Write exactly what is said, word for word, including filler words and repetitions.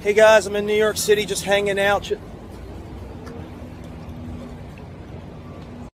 Hey guys, I'm in New York City just hanging out, ch